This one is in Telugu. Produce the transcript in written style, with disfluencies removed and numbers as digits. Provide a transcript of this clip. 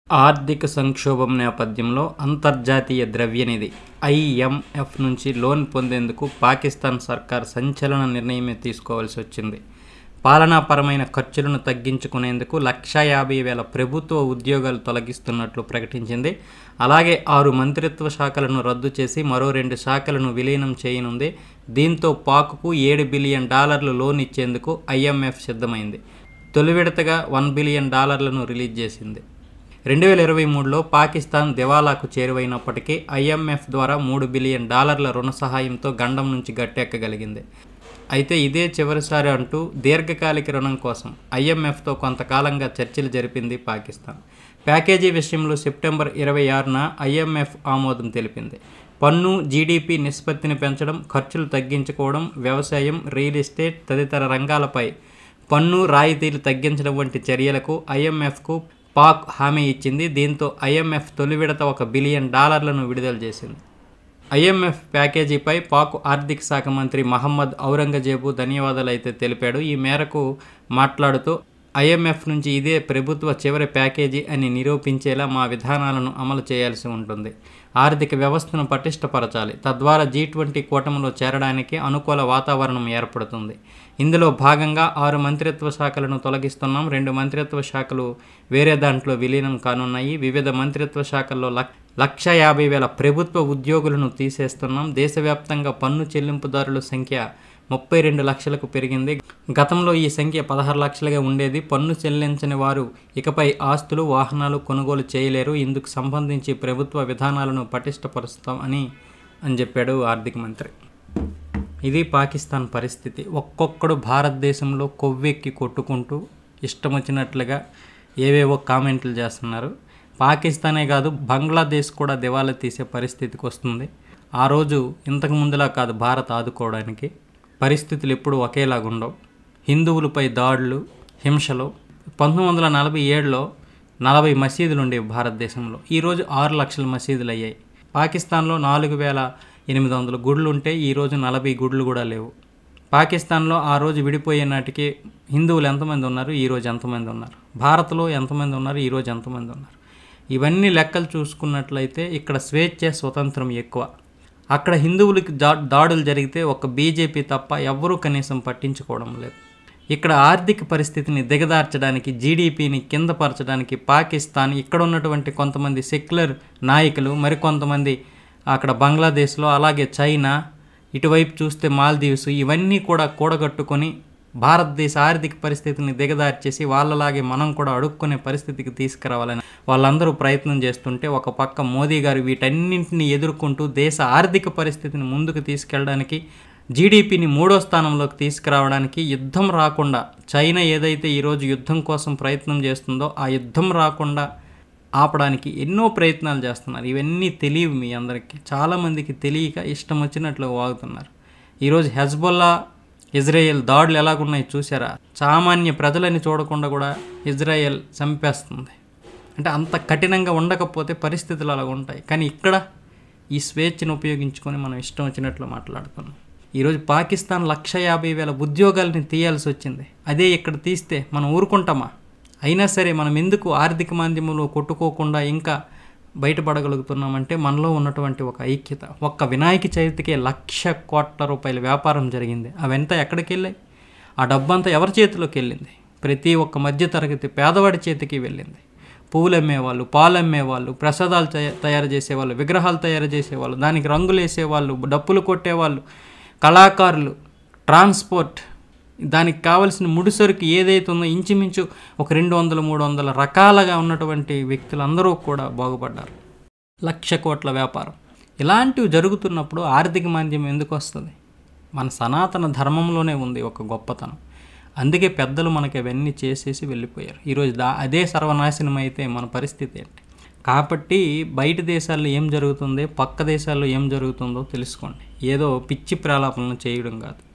ఆర్థిక సంక్షోభం నేపథ్యంలో అంతర్జాతీయ ద్రవ్యనిధి ఐఎంఎఫ్ నుంచి లోన్ పొందేందుకు పాకిస్తాన్ సర్కార్ సంచలన నిర్ణయమే తీసుకోవాల్సి వచ్చింది. పాలనాపరమైన ఖర్చులను తగ్గించుకునేందుకు 1,50,000 ప్రభుత్వ ఉద్యోగాలు తొలగిస్తున్నట్లు ప్రకటించింది. అలాగే 6 మంత్రిత్వ శాఖలను రద్దు చేసి మరో 2 శాఖలను విలీనం చేయనుంది. దీంతో పాక్కు $7 బిలియన్ లోన్ ఇచ్చేందుకు ఐఎంఎఫ్ సిద్ధమైంది. తొలి విడతగా $1 బిలియన్ రిలీజ్ చేసింది. 2023లో పాకిస్తాన్ దివాలాకు చేరువైనప్పటికీ ఐఎంఎఫ్ ద్వారా $3 బిలియన్ రుణ సహాయంతో గండం నుంచి గట్టెక్కగలిగింది. అయితే ఇదే చివరిసారి అంటూ దీర్ఘకాలిక రుణం కోసం ఐఎంఎఫ్తో కొంతకాలంగా చర్చలు జరిపింది పాకిస్తాన్. ప్యాకేజీ విషయంలో సెప్టెంబర్ 26న ఐఎంఎఫ్ ఆమోదం తెలిపింది. పన్ను, జీడీపీ నిష్పత్తిని పెంచడం, ఖర్చులు తగ్గించుకోవడం, వ్యవసాయం, రియల్ ఎస్టేట్ తదితర రంగాలపై పన్ను రాయితీలు తగ్గించడం వంటి చర్యలకు ఐఎంఎఫ్కు పాక్ హామీ ఇచ్చింది. దీంతో ఐఎంఎఫ్ తొలి విడత $1 బిలియన్ విడుదల చేసింది. ఐఎంఎఫ్ ప్యాకేజీపై పాక్ ఆర్థిక శాఖ మంత్రి మహమ్మద్ ఔరంగజేబు ధన్యవాదాలు అయితే తెలిపాడు. ఈ మేరకు మాట్లాడుతూ ఐఎంఎఫ్ నుంచి ఇదే ప్రభుత్వ చివరి ప్యాకేజీ అని నిరూపించేలా మా విధానాలను అమలు చేయాల్సి ఉంటుంది. ఆర్థిక వ్యవస్థను పటిష్టపరచాలి. తద్వారా G20 కూటమిలో చేరడానికి అనుకూల వాతావరణం ఏర్పడుతుంది. ఇందులో భాగంగా 6 మంత్రిత్వ శాఖలను తొలగిస్తున్నాం. 2 మంత్రిత్వ శాఖలు వేరే దాంట్లో విలీనం కానున్నాయి. వివిధ మంత్రిత్వ శాఖల్లో 1,50,000 ప్రభుత్వ ఉద్యోగులను తీసేస్తున్నాం. దేశవ్యాప్తంగా పన్ను చెల్లింపుదారుల సంఖ్య 32 లక్షలకు పెరిగింది. గతంలో ఈ సంఖ్య 16 లక్షలుగా ఉండేది. పన్ను చెల్లించని వారు ఇకపై ఆస్తులు, వాహనాలు కొనుగోలు చేయలేరు. ఇందుకు సంబంధించి ప్రభుత్వ విధానాలను పటిష్టపరుస్తాం అని చెప్పాడు ఆర్థిక మంత్రి. ఇది పాకిస్తాన్ పరిస్థితి. ఒక్కొక్కడు భారతదేశంలో కొవ్వెక్కి కొట్టుకుంటూ ఇష్టం వచ్చినట్లుగా ఏవేవో కామెంట్లు చేస్తున్నారు. పాకిస్తానే కాదు, బంగ్లాదేశ్ కూడా దివాలా తీసే పరిస్థితికి వస్తుంది. ఆ రోజు ఇంతకు ముందులా కాదు భారత్ ఆదుకోవడానికి. పరిస్థితులు ఎప్పుడు ఒకేలాగుండవు. హిందువులపై దాడులు, హింసలు. 1947లో 40 మసీదులు ఉండేవి భారతదేశంలో. ఈరోజు 6 లక్షల మసీదులు అయ్యాయి. పాకిస్తాన్లో 4,800 గుడులు ఉంటే ఈరోజు 40 గుడులు కూడా లేవు. పాకిస్తాన్లో ఆ రోజు విడిపోయే నాటికి హిందువులు ఎంతమంది ఉన్నారు, ఈరోజు ఎంతమంది ఉన్నారు? భారత్లో ఎంతమంది ఉన్నారు, ఈరోజు ఎంతమంది ఉన్నారు? ఇవన్నీ లెక్కలు చూసుకున్నట్లయితే ఇక్కడ స్వేచ్ఛ, స్వతంత్రం ఎక్కువ. అక్కడ హిందువులకి దాడులు జరిగితే ఒక బీజేపీ తప్ప ఎవ్వరూ కనీసం పట్టించుకోవడం లేదు. ఇక్కడ ఆర్థిక పరిస్థితిని దిగదార్చడానికి, జీడీపీని కిందపరచడానికి పాకిస్తాన్, ఇక్కడ ఉన్నటువంటి కొంతమంది సెక్యులర్ నాయకులు, మరికొంతమంది అక్కడ బంగ్లాదేశ్లో, అలాగే చైనా, ఇటువైపు చూస్తే మాల్దీవ్స్, ఇవన్నీ కూడా కూడగట్టుకొని భారతదేశ ఆర్థిక పరిస్థితిని దిగదార్చేసి వాళ్ళలాగే మనం కూడా అడుక్కునే పరిస్థితికి తీసుకురావాలని వాళ్ళందరూ ప్రయత్నం చేస్తుంటే, ఒక పక్క మోదీ గారు వీటన్నింటినీ ఎదుర్కొంటూ దేశ ఆర్థిక పరిస్థితిని ముందుకు తీసుకెళ్ళడానికి, జీడీపీని 3వ స్థానంలోకి తీసుకురావడానికి, యుద్ధం రాకుండా, చైనా ఏదైతే ఈరోజు యుద్ధం కోసం ప్రయత్నం చేస్తుందో ఆ యుద్ధం రాకుండా ఆపడానికి ఎన్నో ప్రయత్నాలు చేస్తున్నారు. ఇవన్నీ తెలియవు మీ అందరికీ. చాలామందికి తెలియక ఇష్టం వచ్చినట్లు వాగుతున్నారు. ఈరోజు హెజ్బొల్లా, ఇజ్రాయెల్ దాడులు ఎలాగున్నాయి చూసారా? సామాన్య ప్రజలని చూడకుండా కూడా ఇజ్రాయెల్ చంపేస్తుంది. అంటే అంత కఠినంగా ఉండకపోతే పరిస్థితులు అలాగ ఉంటాయి. కానీ ఇక్కడ ఈ స్వేచ్ఛను ఉపయోగించుకొని మనం ఇష్టం వచ్చినట్లు మాట్లాడుతున్నాం. ఈరోజు పాకిస్తాన్ 1,50,000 ఉద్యోగాలని తీయాల్సి వచ్చింది. అదే ఇక్కడ తీస్తే మనం ఊరుకుంటామా? అయినా సరే మనం ఎందుకు ఆర్థిక మాంద్యంలో కొట్టుకోకుండా ఇంకా బయటపడగలుగుతున్నామంటే మనలో ఉన్నటువంటి ఒక ఐక్యత. ఒక్క వినాయక చవితికే ₹1,00,00,000 వ్యాపారం జరిగింది. అవంతా ఎక్కడికి వెళ్ళాయి? ఆ డబ్బంతా ఎవరి చేతిలోకి వెళ్ళింది? ప్రతి ఒక్క మధ్యతరగతి పేదవాడి చేతికి వెళ్ళింది. పువ్వులు అమ్మేవాళ్ళు, పాలు అమ్మేవాళ్ళు, ప్రసాదాలు తయారు చేసేవాళ్ళు, విగ్రహాలు తయారు చేసేవాళ్ళు, దానికి రంగులు వేసేవాళ్ళు, డప్పులు కొట్టేవాళ్ళు, కళాకారులు, ట్రాన్స్పోర్ట్, దానికి కావలసిన ముడిసరుకు ఏదైతే ఉందో ఇంచుమించు ఒక 200-300 రకాలుగా ఉన్నటువంటి వ్యక్తులందరూ కూడా బాగుపడ్డారు. ₹1,00,00,000 వ్యాపారం. ఇలాంటివి జరుగుతున్నప్పుడు ఆర్థిక మాంద్యం ఎందుకు వస్తుంది? మన సనాతన ధర్మంలోనే ఉంది ఒక గొప్పతనం. అందుకే పెద్దలు మనకి అవన్నీ చేసేసి వెళ్ళిపోయారు. ఈరోజు అదే సర్వనాశనం అయితే మన పరిస్థితి ఏంటి? కాబట్టి బయట దేశాల్లో ఏం జరుగుతుంది, పక్క దేశాల్లో ఏం జరుగుతుందో తెలుసుకోండి. ఏదో పిచ్చి ప్రలాపనలు చేయడం కాదు.